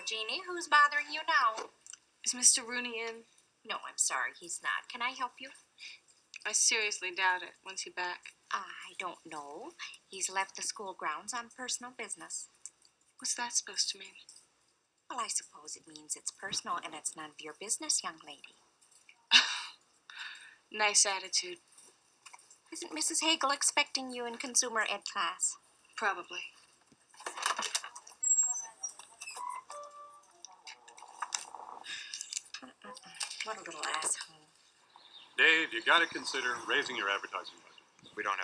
Jeannie. Who's bothering you now? Is Mr. Rooney in? No, I'm sorry, he's not. Can I help you? I seriously doubt it. When's he back? I don't know. He's left the school grounds on personal business. What's that supposed to mean? Well, I suppose it means it's personal and it's none of your business, young lady. Nice attitude. Isn't Mrs. Hagel expecting you in consumer ed class? Probably. What a little asshole. Dave, you gotta consider raising your advertising budget. We don't have